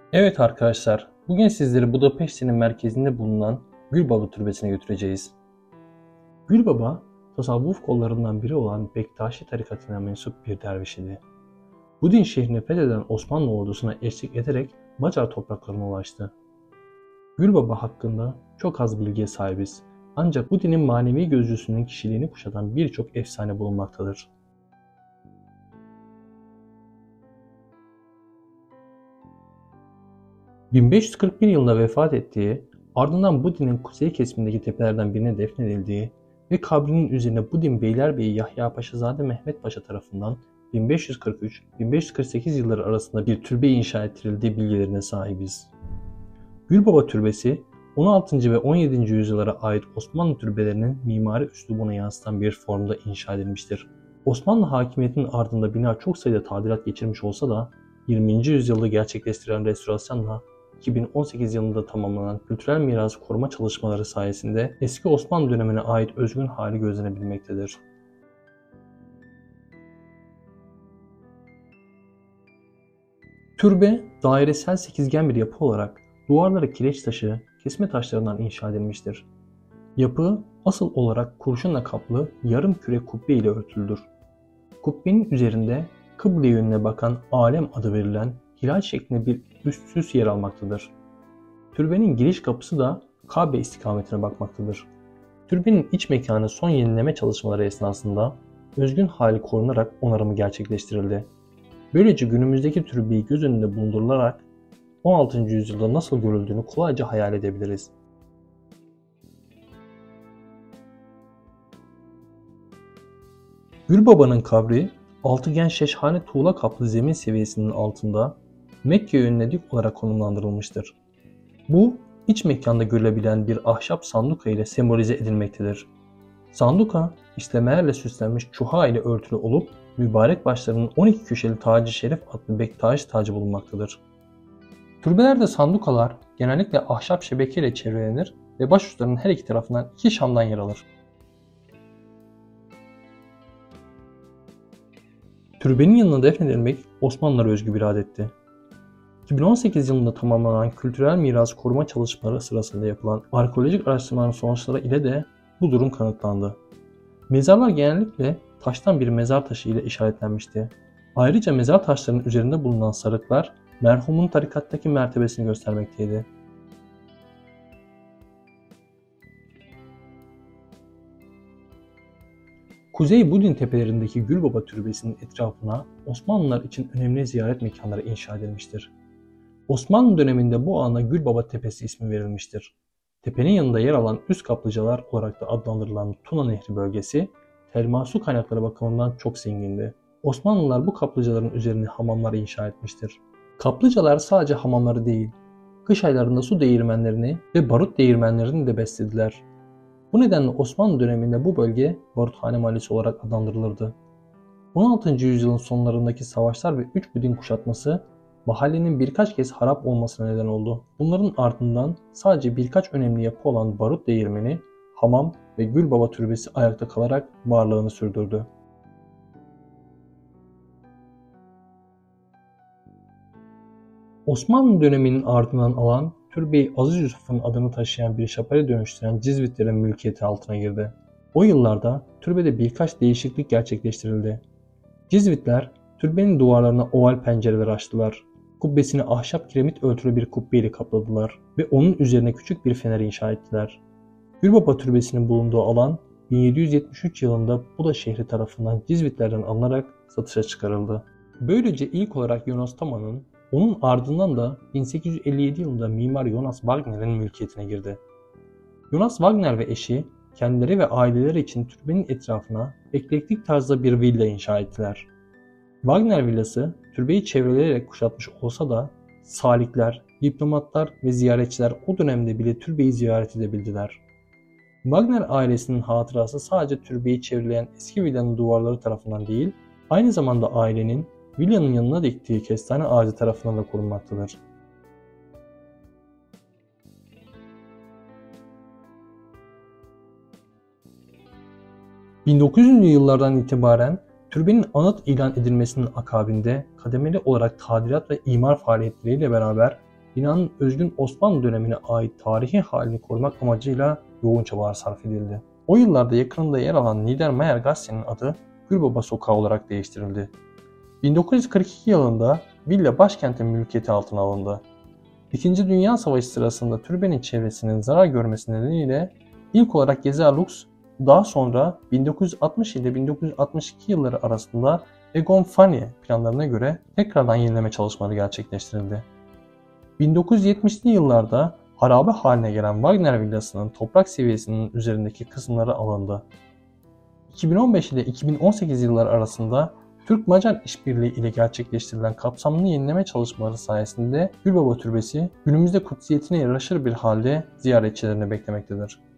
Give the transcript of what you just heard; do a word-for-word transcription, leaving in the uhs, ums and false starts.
Evet arkadaşlar, bugün sizleri Budapeşte'nin merkezinde bulunan Gülbaba Türbesi'ne götüreceğiz. Gülbaba, tasavvuf kollarından biri olan Bektaşi tarikatına mensup bir derviş idi. Bu din şehrini fetheden Osmanlı ordusuna eşlik ederek Macar topraklarına ulaştı. Gülbaba hakkında çok az bilgiye sahibiz. Ancak bu dinin manevi gözcüsünün kişiliğini kuşatan birçok efsane bulunmaktadır. bin beş yüz kırk bir yılında vefat ettiği, ardından bu dinin kuzey kesimindeki tepelerden birine defnedildiği ve kabrinin üzerine Budin Beylerbeyi Yahya Paşazade Mehmet Paşa tarafından bin beş yüz kırk üç bin beş yüz kırk sekiz yılları arasında bir türbe inşa ettirildiği bilgilerine sahibiz. Gülbaba Türbesi, on altıncı ve on yedinci yüzyıllara ait Osmanlı türbelerinin mimari üslubuna yansıtan bir formda inşa edilmiştir. Osmanlı hakimiyetinin ardında bina çok sayıda tadilat geçirmiş olsa da yirminci yüzyılda gerçekleştirilen restorasyonla iki bin on sekiz yılında tamamlanan kültürel miras koruma çalışmaları sayesinde eski Osmanlı dönemine ait özgün hali gözlenebilmektedir. Türbe, dairesel sekizgen bir yapı olarak duvarları kireç taşı, kesme taşlarından inşa edilmiştir. Yapı, asıl olarak kurşunla kaplı yarım küre kubbe ile örtülüdür. Kubbenin üzerinde kıble yönüne bakan alem adı verilen hilal şeklinde bir üst süs yer almaktadır. Türbenin giriş kapısı da Kabe istikametine bakmaktadır. Türbenin iç mekanı son yenileme çalışmaları esnasında özgün hali korunarak onarımı gerçekleştirildi. Böylece günümüzdeki türbeyi göz önünde bulundurularak on altıncı yüzyılda nasıl görüldüğünü kolayca hayal edebiliriz. Gülbaba'nın kabri, altıgen şeşhane tuğla kaplı zemin seviyesinin altında Mekke yönüne dik olarak konumlandırılmıştır. Bu, iç mekanda görülebilen bir ahşap sanduka ile sembolize edilmektedir. Sanduka, işlemelerle süslenmiş çuha ile örtülü olup mübarek başlarının on iki köşeli tacı şerif adlı Bektaş tacı bulunmaktadır. Türbelerde sandukalar genellikle ahşap şebeke ile çevrelenir ve başuçlarının her iki tarafından iki şamdan yer alır. Türbenin yanına defnedilmek Osmanlılara özgü bir adetti. iki bin on sekiz yılında tamamlanan kültürel miras koruma çalışmaları sırasında yapılan arkeolojik araştırmaların sonuçları ile de bu durum kanıtlandı. Mezarlar genellikle taştan bir mezar taşı ile işaretlenmişti. Ayrıca mezar taşlarının üzerinde bulunan sarıklar merhumun tarikattaki mertebesini göstermekteydi. Kuzey Budin tepelerindeki Gülbaba Türbesi'nin etrafına Osmanlılar için önemli ziyaret mekanları inşa edilmiştir. Osmanlı döneminde bu alana Gülbaba Tepesi ismi verilmiştir. Tepenin yanında yer alan üst kaplıcalar olarak da adlandırılan Tuna Nehri bölgesi, termal su kaynakları bakımından çok zengindi. Osmanlılar bu kaplıcaların üzerine hamamlar inşa etmiştir. Kaplıcalar sadece hamamları değil, kış aylarında su değirmenlerini ve barut değirmenlerini de beslediler. Bu nedenle Osmanlı döneminde bu bölge Baruthane Mahallesi olarak adlandırılırdı. on altıncı yüzyılın sonlarındaki savaşlar ve üç Budin kuşatması mahallenin birkaç kez harap olmasına neden oldu. Bunların ardından sadece birkaç önemli yapı olan barut değirmeni, hamam ve Gülbaba Türbesi ayakta kalarak varlığını sürdürdü. Osmanlı döneminin ardından alan türbeyi Aziz Yusuf'un adını taşıyan bir şapele dönüştüren Cizvitlerin mülkiyeti altına girdi. O yıllarda türbede birkaç değişiklik gerçekleştirildi. Cizvitler türbenin duvarlarına oval pencereler açtılar. Kubbesini ahşap kiremit örtülü bir kubbe ile kapladılar ve onun üzerine küçük bir fener inşa ettiler. Gülbaba Türbesi'nin bulunduğu alan bin yedi yüz yetmiş üç yılında Buda şehri tarafından Cizvitlerden alınarak satışa çıkarıldı. Böylece ilk olarak Jonas Tama'nın, onun ardından da bin sekiz yüz elli yedi yılında mimar Jonas Wagner'in mülkiyetine girdi. Jonas Wagner ve eşi kendileri ve aileleri için türbenin etrafına eklektik tarzda bir villa inşa ettiler. Wagner villası türbeyi çevreleyerek kuşatmış olsa da salikler, diplomatlar ve ziyaretçiler o dönemde bile türbeyi ziyaret edebildiler. Wagner ailesinin hatırası sadece türbeyi çevreleyen eski villanın duvarları tarafından değil, aynı zamanda ailenin villanın yanına diktiği kestane ağacı tarafından da korunmaktadır. bin dokuz yüzlü yıllardan itibaren türbenin anıt ilan edilmesinin akabinde kademeli olarak tadilat ve imar faaliyetleriyle beraber binanın özgün Osmanlı dönemine ait tarihi halini korumak amacıyla yoğun çabalar sarf edildi. O yıllarda yakınında yer alan Niedermayer Gasse'nin adı Gülbaba Sokağı olarak değiştirildi. bin dokuz yüz kırk iki yılında villa başkentin mülkiyeti altına alındı. İkinci Dünya Savaşı sırasında türbenin çevresinin zarar görmesi nedeniyle ilk olarak Geza Lux, daha sonra bin dokuz yüz altmış ile bin dokuz yüz altmış iki yılları arasında Egon Fani planlarına göre tekrardan yenileme çalışmaları gerçekleştirildi. bin dokuz yüz yetmişli yıllarda harabe haline gelen Wagner Villası'nın toprak seviyesinin üzerindeki kısımları alındı. iki bin on beş ile iki bin on sekiz yılları arasında Türk-Macar işbirliği ile gerçekleştirilen kapsamlı yenileme çalışmaları sayesinde Gülbaba Türbesi günümüzde kutsiyetine yaraşır bir halde ziyaretçilerini beklemektedir.